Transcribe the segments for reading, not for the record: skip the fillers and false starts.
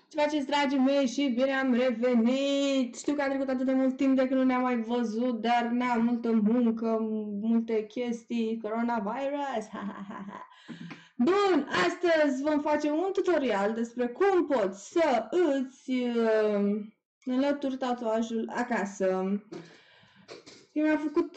Ce faceți, dragii mei, și bine am revenit! Știu că a trecut atât de mult timp de când nu ne-am mai văzut, dar n-am multă muncă, multe chestii, coronavirus, Bun, astăzi vom face un tutorial despre cum poți să îți înlături tatuajul acasă. Eu mi-am făcut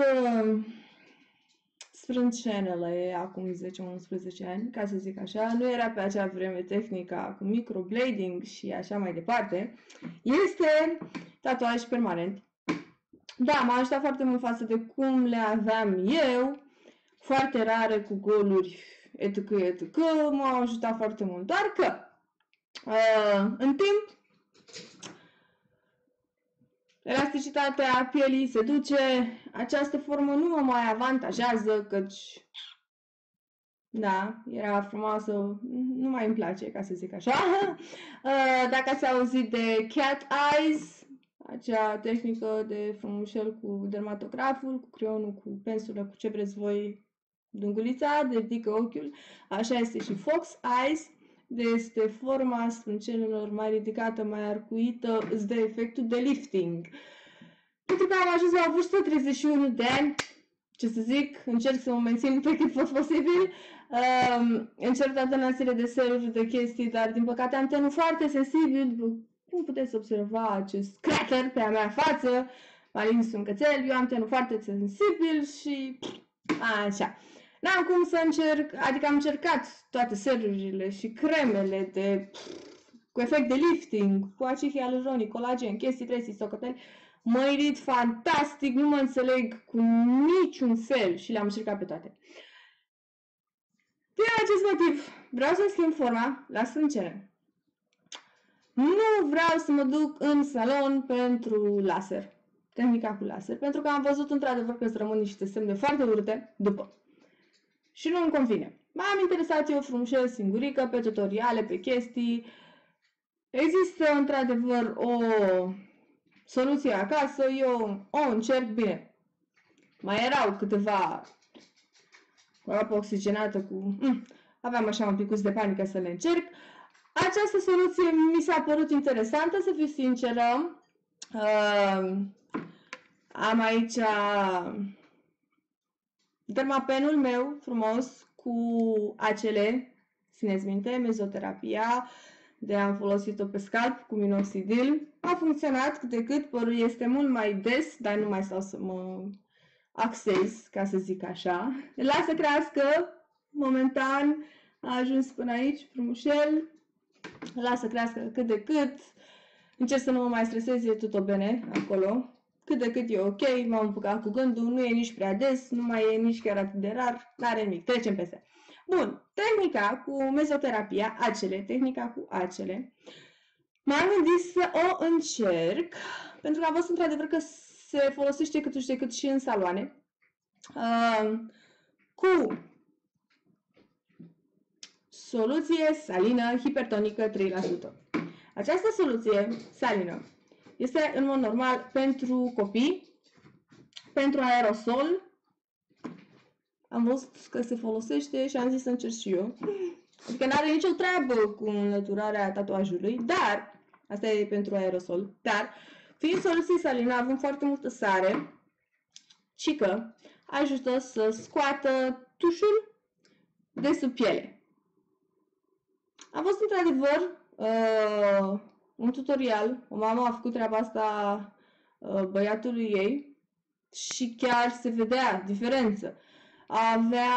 sprâncenele acum 10-11 ani, ca să zic așa. Nu era pe acea vreme tehnica cu microblading și așa mai departe. Este tatuaj permanent. Da, m-a ajutat foarte mult față de cum le aveam eu, foarte rare, cu goluri, etc. M-a ajutat foarte mult, doar că în timp elasticitatea pielii se duce, această formă nu mă mai avantajează, căci da, era frumoasă, nu mai îmi place, ca să zic așa. Dacă ați auzit de cat eyes, acea tehnică de frumușel cu dermatograful, cu creionul, cu pensulă, cu ce vreți voi, dungulița, de ridică ochiul, așa este și fox eyes, este forma sprâncenelor mai ridicată, mai arcuită, îți dă efectul de lifting. Pentru că am ajuns la vârstă 31 de ani, ce să zic, încerc să mă mențin pe cât fost posibil, încerc toată una serie de seruri, de chestii, dar din păcate am tenul foarte sensibil, cum puteți observa acest crater pe a mea față, m-a lins un cățel, eu am tenul foarte sensibil și așa. N-am cum să încerc, adică am încercat toate serurile și cremele cu efect de lifting, cu acid hialuronic, colagen, chestii, trestii, socoteli, mă irit fantastic, nu mă înțeleg cu niciun fel și le-am încercat pe toate. Din acest motiv, vreau să schimb forma la sprâncene. Nu vreau să mă duc în salon pentru laser, tehnica cu laser, pentru că am văzut într-adevăr că îți rămân niște semne foarte urâte după. Și nu îmi convine. M-am interesat eu frumușel singurică, pe tutoriale, pe chestii. Există într-adevăr o soluție acasă, eu o încerc bine. Mai erau câteva cu apă oxigenată, aveam așa un picuț de panică să le încerc. Această soluție mi s-a părut interesantă, să fiu sinceră. Am aici dermapenul meu frumos cu acele, țineți minte, mezoterapia, de am folosit-o pe scalp cu minoxidil. A funcționat cât de cât, părul este mult mai des, dar nu mai stau să mă axez, ca să zic așa. Lasă crească, momentan a ajuns până aici, frumușel. Lasă crească cât de cât. Încerc să nu mă mai stresez, e tot bine acolo. Cât de cât e ok, m-am împucat cu gândul, nu e nici prea des, nu mai e nici chiar atât de rar, n-are nimic, trecem peste. Bun, tehnica cu mezoterapia, tehnica cu acele, m-am gândit să o încerc, pentru că am văzut într-adevăr că se folosește cât și de cât și în saloane, cu soluție salină hipertonică 3%. Această soluție salină este în mod normal pentru copii, pentru aerosol. Am văzut că se folosește și am zis să încerc și eu. Adică n-are nicio treabă cu înlăturarea tatuajului, dar, asta e pentru aerosol, dar, fiind soluție salină, avem foarte multă sare, cică, ajută să scoată tușul de sub piele. Am văzut într-adevăr un tutorial, o mamă a făcut treaba asta băiatului ei și chiar se vedea diferență. Avea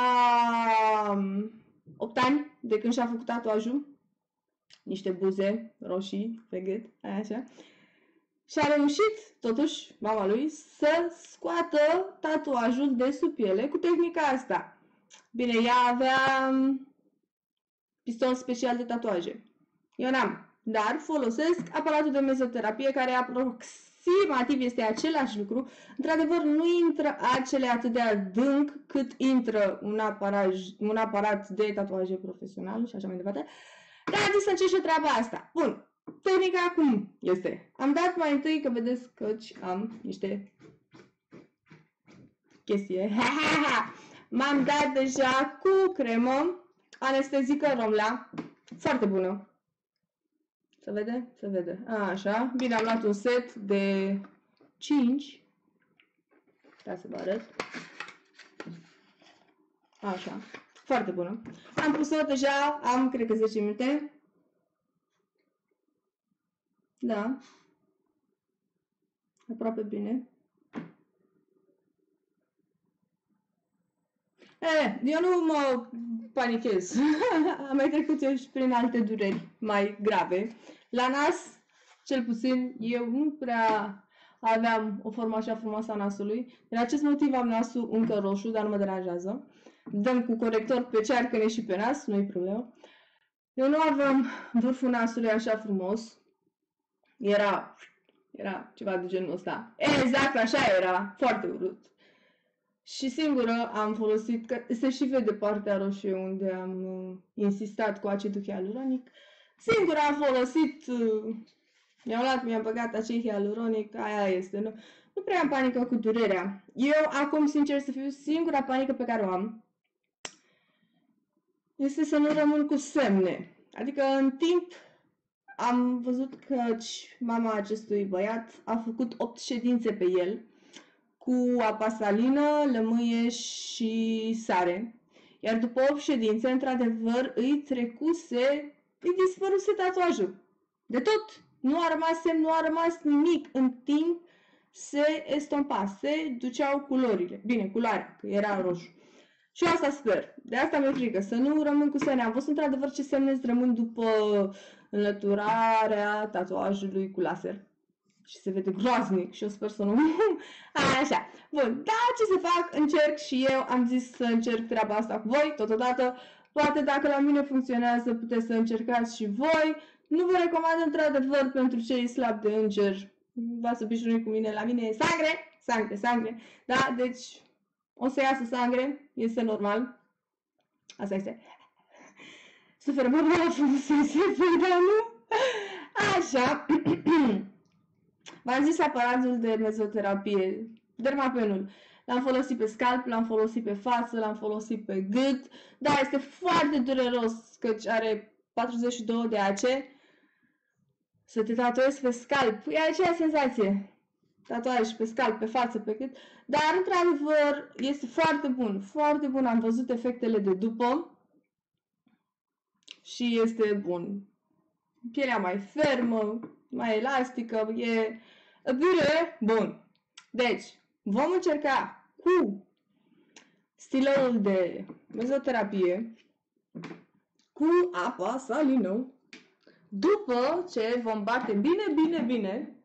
8 ani de când și-a făcut tatuajul, niște buze roșii pe gât, așa. Și a reușit, totuși, mama lui, să scoată tatuajul de sub piele cu tehnica asta. Bine, ea avea piston special de tatuaje. Eu n-am, dar folosesc aparatul de mezoterapie care aproximativ este același lucru. Într-adevăr, nu intră acele atât de adânc cât intră un aparat de tatuaje profesional și așa mai departe. Dar am zis să încerc și treaba asta. Bun, tehnica acum este. Am dat mai întâi, că vedeți că am niște chestii. M-am dat deja cu cremă anestezică Romla, foarte bună. Se vede? Se vede. Așa. Bine, am luat un set de 5. Ca să vă arăt. Așa. Foarte bună. Am pus-o deja, am, cred că 10 minute. Da. Aproape bine. Eu nu mă panichez. Am mai trecut eu și prin alte dureri mai grave. La nas, cel puțin, eu nu prea aveam o formă așa frumoasă a nasului. Din acest motiv am nasul încă roșu, dar nu mă deranjează. Dăm cu corector pe cearcăne și pe nas, nu-i problemă. Eu nu aveam vârful nasului așa frumos. Era ceva de genul ăsta. Exact așa era, foarte urât. Și singură am folosit, că se și vede partea roșie unde am insistat cu acidul hialuronic. Singura am folosit, mi-am băgat acid hialuronic, aia este. Nu prea am panică cu durerea. Eu acum, sincer să fiu, singura panică pe care o am este să nu rămân cu semne. Adică în timp am văzut că mama acestui băiat a făcut 8 ședințe pe el cu apa salină, lămâie și sare. Iar după 8 ședințe, într-adevăr, îi dispăruse tatuajul. De tot! Nu a rămas semn, nu a rămas nimic. În timp se estompa, se duceau culorile. Bine, culoarea, că era roșu. Și asta sper. De asta mi-e frică, să nu rămân cu semne. Am văzut într-adevăr ce semne îți rămân după înlăturarea tatuajului cu laser. Și se vede groaznic și eu sper să nu... Așa. Bun, da, ce să fac? Încerc și eu. Am zis să încerc treaba asta cu voi, totodată. Poate dacă la mine funcționează, puteți să încercați și voi. Nu vă recomand într-adevăr pentru cei slabi de înger. V-ați obișnuit cu mine, la mine e sangre. Da, deci o să iasă sangre, este normal. Asta este. Suferă mă la frumusețe, dar nu? Așa. V-am zis aparatul de mezoterapie, dermapenul. L-am folosit pe scalp, l-am folosit pe față, l-am folosit pe gât. Da, este foarte dureros, căci are 42 de AC. Să te tatuezi pe scalp, e aceeași senzație. Tatuaj pe scalp, pe față, pe gât. Dar, într-adevăr, este foarte bun. Foarte bun, am văzut efectele de după. Și este bun. Pielea mai fermă, mai elastică, e bine, bun. Deci, vom încerca cu stiloul de mezoterapie cu apa salină. După ce vom bate bine,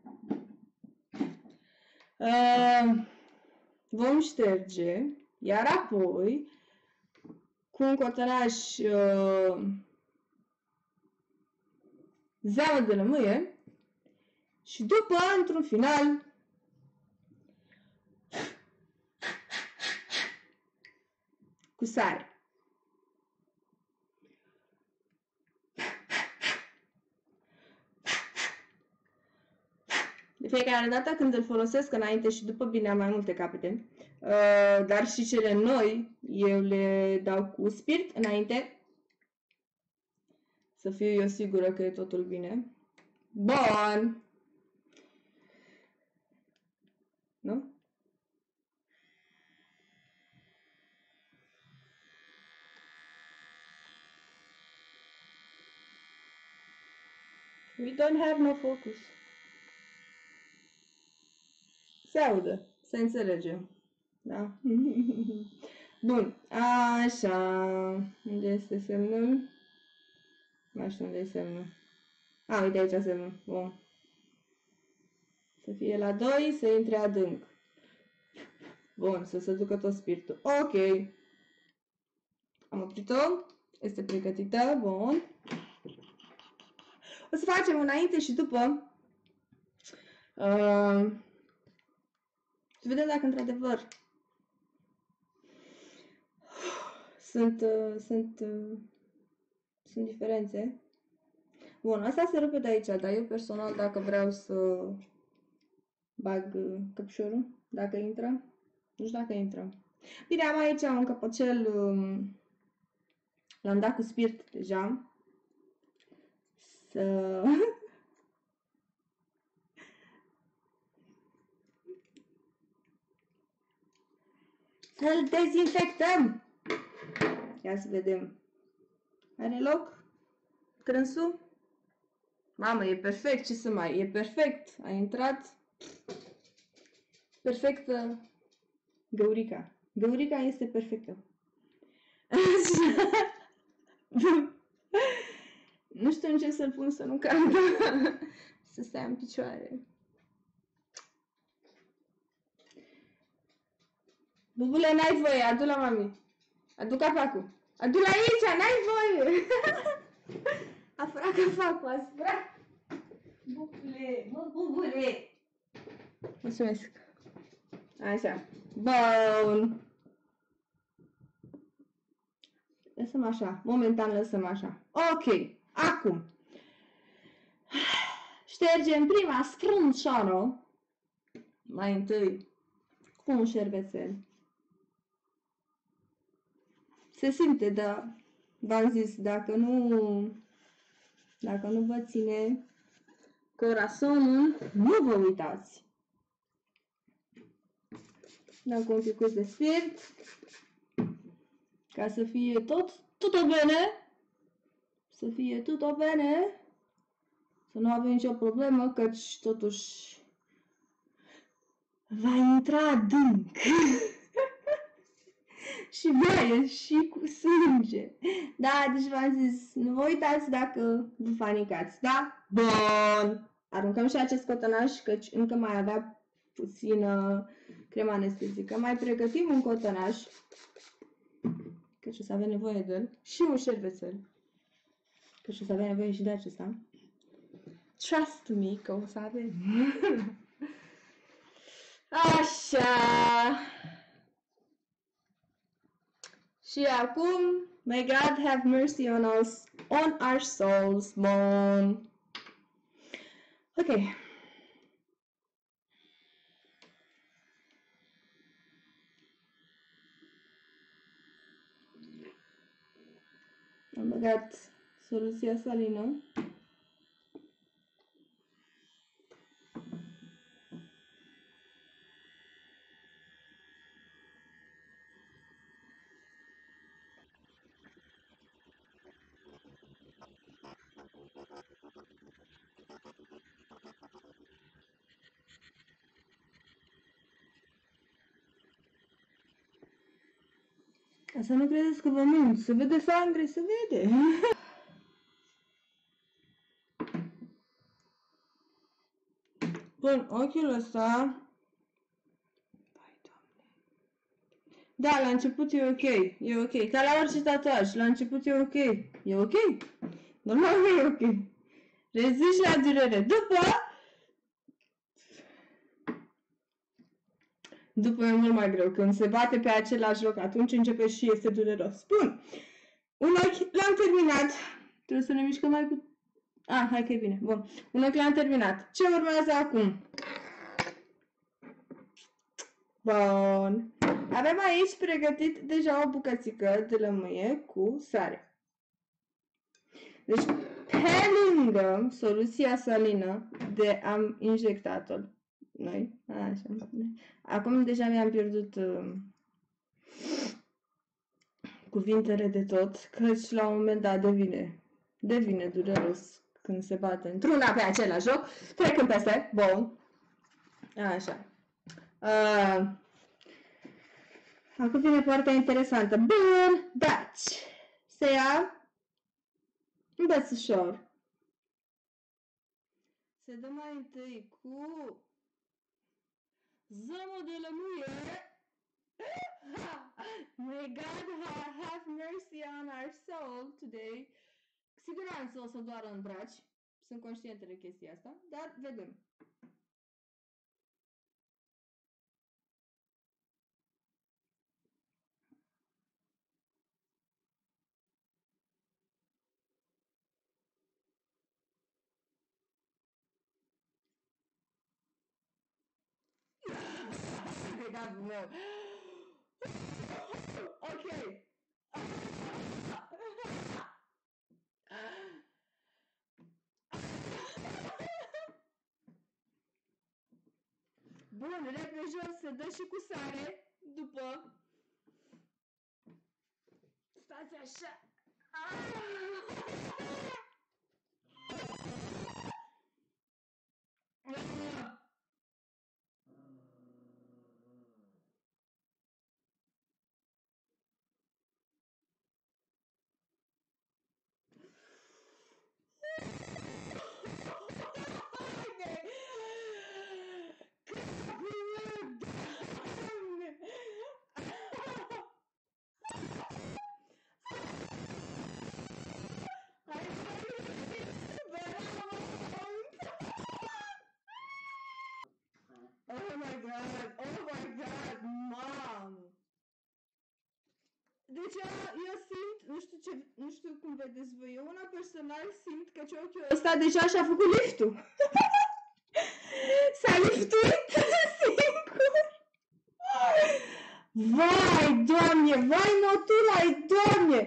vom șterge, iar apoi cu un cotonaj zeamă de lămâie și după, într-un final, cu sare. De fiecare dată când îl folosesc înainte și după, bine, am mai multe capete, dar și cele noi, eu le dau cu spirit înainte, să fiu eu sigură că e totul bine. Bun! Nu? We don't have no focus. Se audă, se înțelege. Da? Bun, așa. Unde este semnul? Nu știu unde e semnul. Uite aici semnul. Bun. Să fie la 2, să intre adânc. Bun, să se ducă tot spiritul. Ok. Am oprit-o. Este pregătită. Bun. O să facem înainte și după. Să vedem dacă într-adevăr sunt diferențe. Bun, asta se rupe de aici, dar eu personal, dacă vreau să bag căpșorul, dacă intră, nu știu dacă intră. Bine, am aici un căpăcel, l-am dat cu spirit deja. să... Să-l dezinfectăm. Ia să vedem. Are loc? Trânsul? Mamă, e perfect, ce să mai... E perfect. A intrat. Perfectă. Găurica. Găurica este perfectă. Nu știu în ce să-l pun să nu cadă. Să stea în picioare. Bubule, n-ai voie, adu la mami. Adu capacul. Adu la aici, n-ai voie. A furat capacul, a furat. Bubule, mă, bubule. Mulțumesc. Așa. Bun. Lăsăm așa. Momentan lăsăm așa. Ok. Acum. Ștergem prima scruncionă. Mai întâi cu un șervețel. Se simte, dar v-am zis, dacă nu vă ține corazonul, nu vă uitați. Dăm cu un pic de spirit, ca să fie tutto bene, să fie tutto bene, să nu avem nicio problemă, căci totuși va intra adânc. Și baie și cu sânge. Da, deci v-am zis, nu vă uitați dacă vă panicați, da? Bun! Aruncăm și acest cotonaș, căci încă mai avea puțină cremă anestezică. Mai pregătim un cotonaș, căci o să avem nevoie de el, și un șervețel, căci o să avem nevoie și de acesta. Trust me că o să avem. Așa. Și acum, may God have mercy on us, on our souls, bun. Ok. Am băgat soluția salină. Ca să nu credeți că vă mint. Se vede sangre, se vede. Bun, ochiul ăsta. Da, la început e ok. E ok. Ca la orice tatuaj. La început e ok. E ok. Normal că e ok. Reziști la durere. După e mult mai greu. Când se bate pe același loc, atunci începe și este dureros. Bun. Un ochi l-am terminat. Trebuie să ne mișcăm mai puțin. Hai că e bine. Bun. Un ochi l-am terminat. Ce urmează acum? Bun. Avem aici pregătit deja o bucățică de lămâie cu sare. Deci, pe lângă soluția salină de am injectat-o noi, așa. Acum deja mi-am pierdut cuvintele de tot, căci la un moment dat devine dureros când se bate într-una pe același loc. Trecem peste. Bun. Așa. Acum vine partea interesantă. Bun, daci. Se ia îmbrățișor. Se dă mai întâi cu zămă de lămâie. May God have mercy on our soul today. Siguranță o să doară în braci. Sunt conștientă de chestia asta, dar vedem. Capul meu. Ok. Bun, repede jos, se dă și cu sare după. Stați așa. Oh my god, mamă! Deci eu simt, nu știu cum vedeți voi, eu una personal simt că ochiul ăsta deja și-a făcut liftul. S-a liftuit singur. Vai, Doamne, vai notulai, Doamne!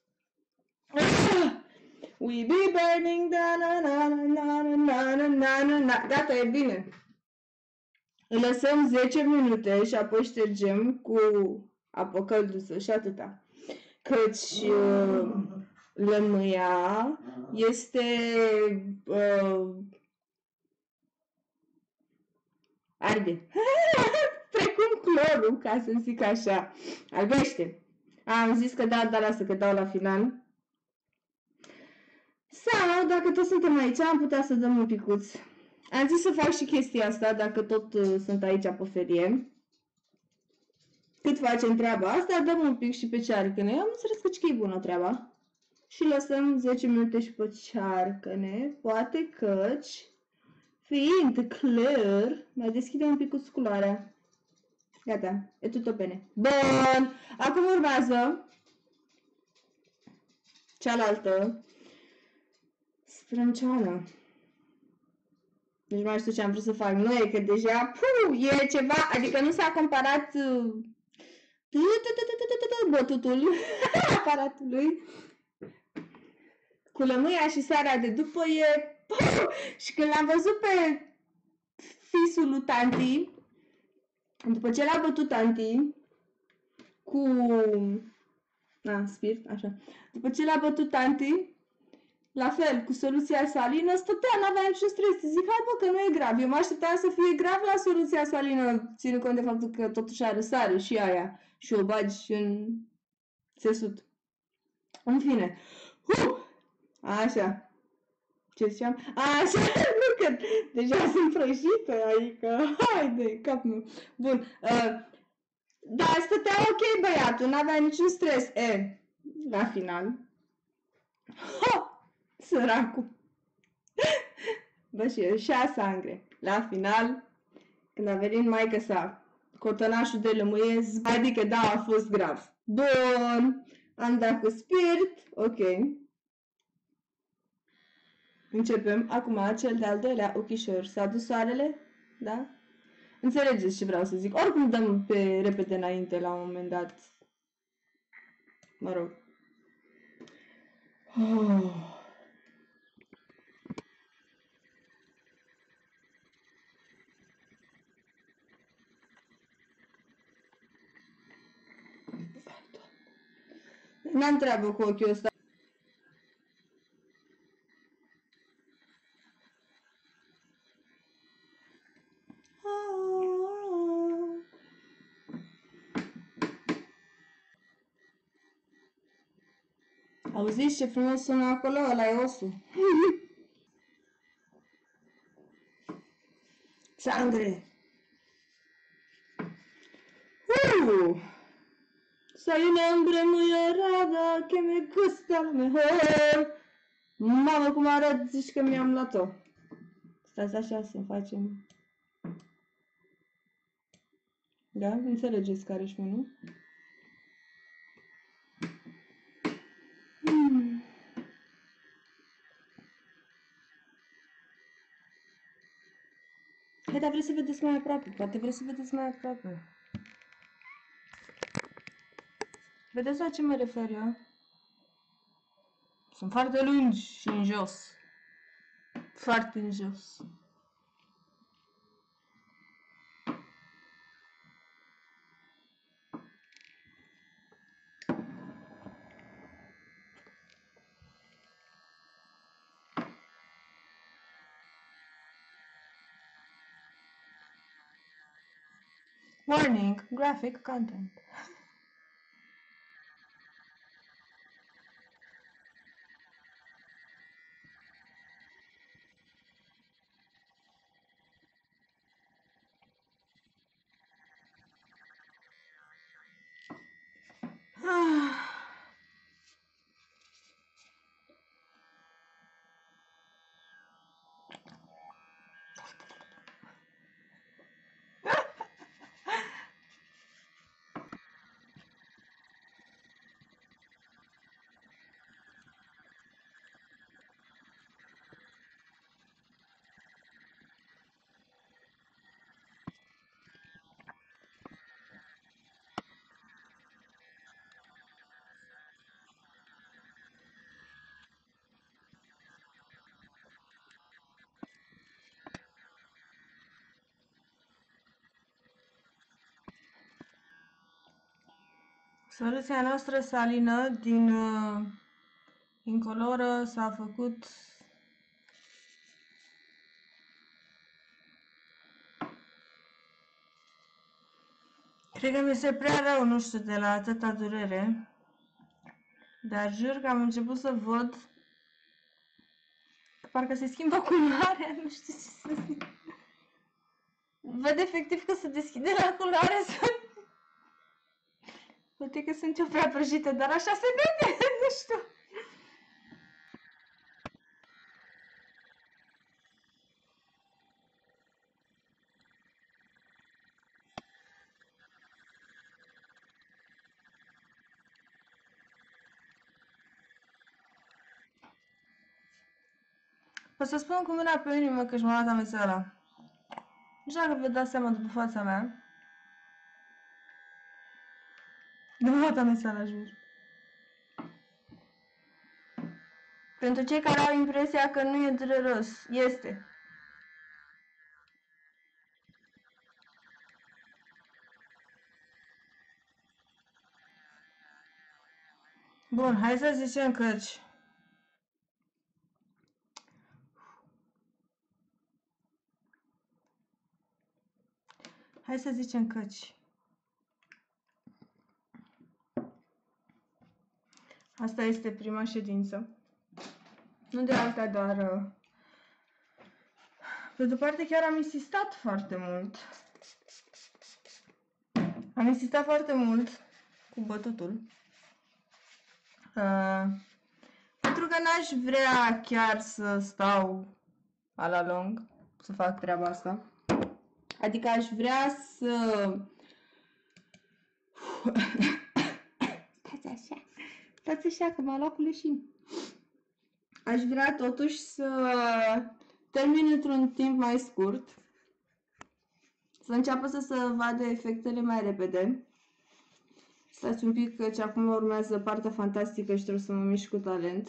We be burning, da na na na na na na na na na. Gata, e bine. Îl lăsăm 10 minute și apoi ștergem cu apă călduță și atâta. Căci lămâia este arde. Precum clorul, ca să zic așa. Albește. Am zis că da, dar lasă că dau la final. Sau, dacă tot suntem aici, am putea să dăm un picuț. Am zis să fac și chestia asta, dacă tot sunt aici pe ferie. Cât facem treaba asta, dăm un pic și pe cearcăne. Am înțeles că e bună treaba. Și lăsăm 10 minute și pe cearcăne. Poate căci, fiind clar, mai deschide un pic cu culoarea. Gata, e tutto bine. Bun, acum urmează cealaltă sprânceană. Deci mai știu ce am vrut să fac. Nu e că deja e ceva, adică nu s-a comparat bătutul aparatului cu lămâia și sarea de după e și când l-am văzut pe fisul lui tanti, după ce l-a bătut tanti cu spirit, așa, după ce l-a bătut tanti, la fel, cu soluția salină, stătea, n-avea niciun stres. Zic, hai bă, că nu e grav. Eu mă așteptam să fie grav la soluția salină, ținând cont de faptul că totuși are sare și aia și o bagi în țesut. În fine. Așa. Ce ziceam? Așa, nu că deja sunt prăjită, adică, haide, cap meu. Bun. Da, stătea ok băiatul, n-avea niciun stres. La final. Săracul. Bă, și a sangre. La final, când a venit maică sa, cotonașul de lămâie, adică da, a fost grav. Bun, am dat cu spirit, ok. Începem acum cel de-al doilea ochișor. S-a dus soarele? Da? Înțelegeți ce vreau să zic. Oricum dăm pe repede înainte la un moment dat. Mă rog. N-am treabă cu ochiul ăsta. Auziți ce frumos sună acolo? Ăla e osul. Sangre. Soy un hombre muy errada que me gusta lo mejor. Mamă, cum arăt, zici că mi-am luat-o. Stați așa să facem. Da? Înțelegeți care și nu? Hai, dar vreți să vedeți mai aproape. Poate vreți să vedeți mai aproape. Vedeți la ce mă refer eu? Sunt foarte lungi și în jos. Foarte în jos. Warning, graphic content. Soluția noastră salină din incoloră s-a făcut cred că mi se prea rău, nu știu, de la atâta durere. Dar jur că am început să văd că parcă se schimbă culoarea, nu știu ce să zic. Văd efectiv că se deschide la culoare să... Poate că sunt eu prea prăjită, dar așa se vede, nu știu. O să spun cu mâna pe inimă că și-m-a luat amețeala. Nu știu dacă vă dați seama după fața mea. Nu m-a luat amețeala, jur. Pentru cei care au impresia că nu e dureros, este. Bun, hai să zicem căci. Hai să zicem căci. Asta este prima ședință. Nu de alta, dar... Pe de-o parte chiar am insistat foarte mult. Am insistat foarte mult cu bătutul. Pentru că n-aș vrea chiar să stau a la lung să fac treaba asta. Adică aș vrea să... Stați așa că m-a luat cu leșin. Aș vrea totuși să termin într-un timp mai scurt. Să înceapă să se vadă efectele mai repede. Stați un pic că acum urmează partea fantastică și trebuie să mă mișc cu talent.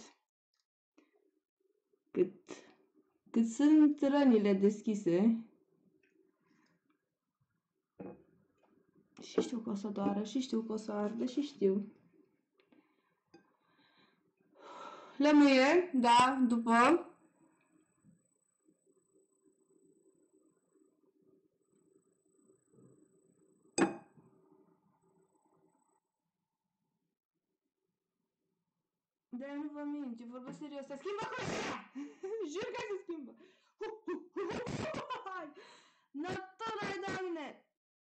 Cât sunt rănile deschise. Și știu că o să doară, și știu că o să ardă, și știu. Lămâie, da, după. Dar nu vă mint, eu vorbesc serios. Se schimbă culoarea! Jur că se schimbă! Nătălăi, Doamne!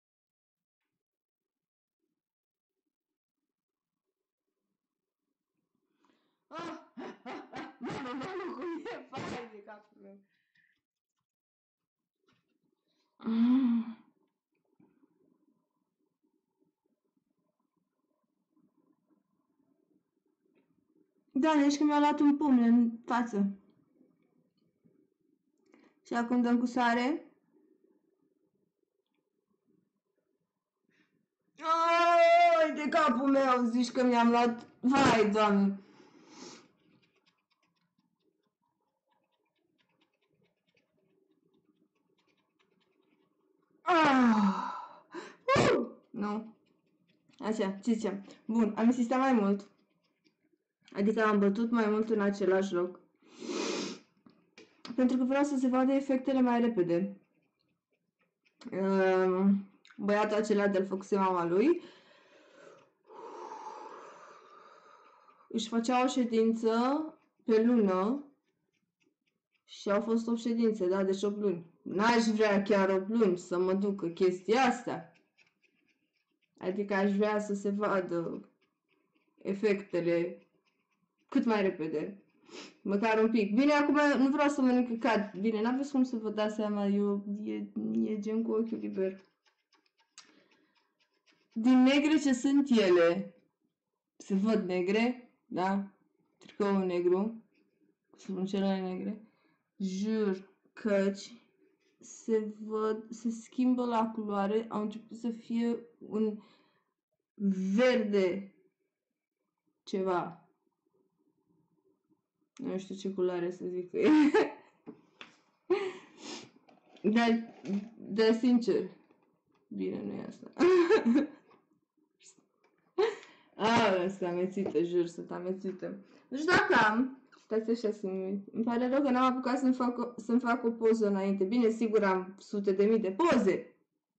Mamă, cum e fain de capul meu! Da, deci că mi-a luat un pumn în față. Și acum dăm cu sare. Ai, de capul meu, zici că mi-am luat... Vai, Doamne! Nu. Așa, ce ziceam? Bun, am insistat mai mult. Adică am bătut mai mult în același loc. Pentru că vreau să se vadă efectele mai repede. băiatul acela de-l făcuse mama lui, își făcea o ședință pe lună și au fost 8 ședințe, da, deci 8 luni. N-aș vrea chiar 8 luni să mă ducă chestia asta. Adică aș vrea să se vadă efectele cât mai repede. Măcar un pic. Bine, acum nu vreau să mănânc căcat. Bine, n-aveți cum să vă dați seama, e gen cu ochiul liber. Din negre ce sunt ele, se văd negre, da? Tricoul negru, sprâncenele negre. Jur căci se schimbă la culoare, au început să fie un verde ceva. Nu știu ce culoare să zic că e. Dar sincer, bine, nu e asta. Sunt amețită, jur, sunt amețită. Nu știu dacă am. Stați așa să-mi uit. Îmi pare rău că n-am apucat să-mi fac o poză înainte. Bine, sigur am sute de mii de poze.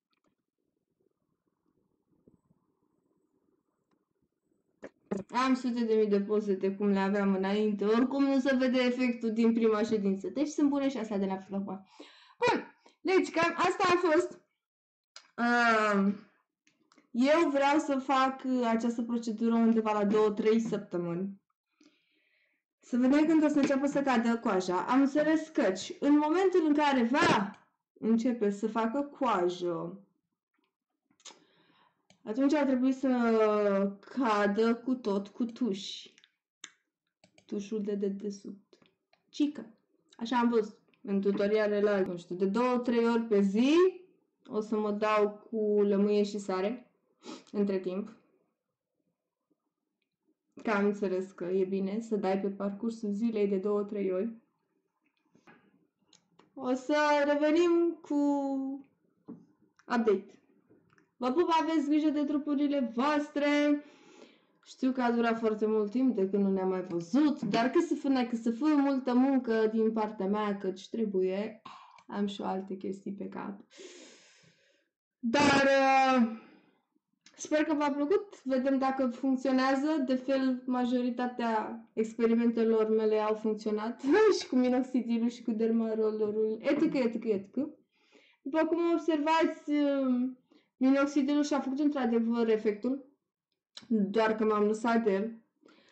Am sute de mii de poze de cum le aveam înainte. Oricum nu se vede efectul din prima ședință. Deci sunt bune și astea de la Filocua. Bun. Deci cam asta a fost. Eu vreau să fac această procedură undeva la 2-3 săptămâni. Să vedem când o să înceapă să cadă coaja. Am înțeles căci în momentul în care va începe să facă coajă, atunci ar trebui să cadă cu tot cu tuși. Tușul de dedesubt. Cică. Așa am văzut în tutorialele alea, nu știu, de 2-3 ori pe zi o să mă dau cu lămâie și sare între timp. Că am înțeles că e bine să dai pe parcursul zilei de 2-3 ori. O să revenim cu update. Vă pup, aveți grijă de trupurile voastre. Știu că a durat foarte mult timp de când nu ne-am mai văzut, dar că să fie multă muncă din partea mea, căci trebuie. Am și alte chestii pe cap. Dar sper că v-a plăcut. Vedem dacă funcționează. De fel, majoritatea experimentelor mele au funcționat. Și cu minoxidilul și cu dermarolorul, etc. După cum observați, minoxidilul și-a făcut într-adevăr efectul. Doar că m-am lăsat de el.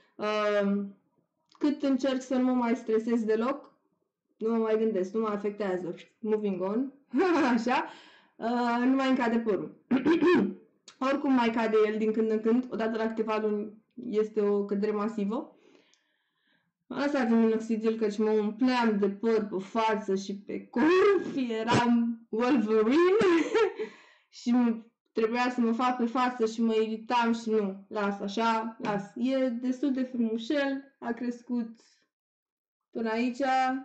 Cât încerc să nu mă mai stresez deloc, nu mă mai gândesc, nu mă afectează. Moving on. Așa. Nu mai îmi cade părul. Oricum mai cade el din când în când. Odată la câteva luni este o cădere masivă. M-am lăsat de minoxidil căci mă umpleam de păr pe față și pe corp. Eram Wolverine. Și trebuia să mă fac pe față și mă iritam și nu. Las așa, las. E destul de frumușel. A crescut până aici.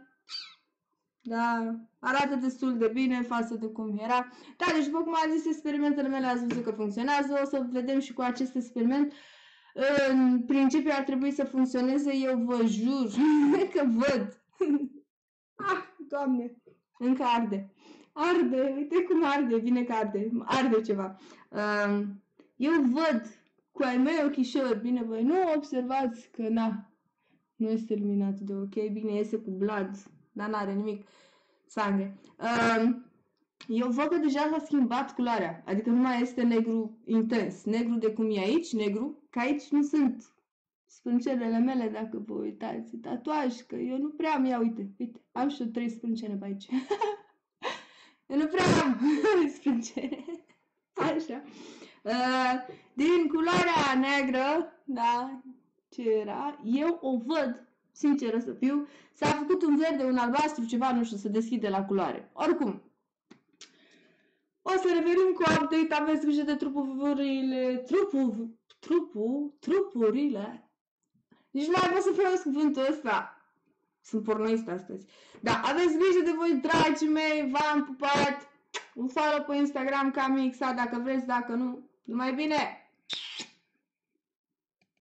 Da, arată destul de bine față de cum era. Da, deci după cum am zis, experimentele mele ați văzut că funcționează. O să vedem și cu acest experiment. În principiu ar trebui să funcționeze, eu vă jur că văd. Doamne, încă arde. Arde, uite cum arde, bine că arde. Arde ceva. Eu văd cu ai mei ochișori, bine, voi nu observați că, nu este luminat de ok, bine, iese cu blood, dar n-are nimic. Sangre. Eu văd că deja s-a schimbat culoarea. Adică nu mai este negru intens. Negru de cum e aici, negru. Că aici nu sunt sprâncenele mele, dacă vă uitați. Tatuaj, că eu nu prea am. Ia uite, am și eu 3 sprâncene pe aici. Eu nu prea am sprâncene. Așa. Din culoarea neagră, da, ce era, eu o văd, sinceră să fiu, s-a făcut un verde, un albastru, ceva, nu știu, să deschide la culoare. Oricum, o să revenim cu update, aveți grijă de trupurile. Nici nu mai pot să folosesc cuvântul ăsta. Sunt pornoist astăzi. Da, aveți grijă de voi, dragii mei, v-am pupat. Un follow pe Instagram, Camixa, dacă vreți, dacă nu, numai bine!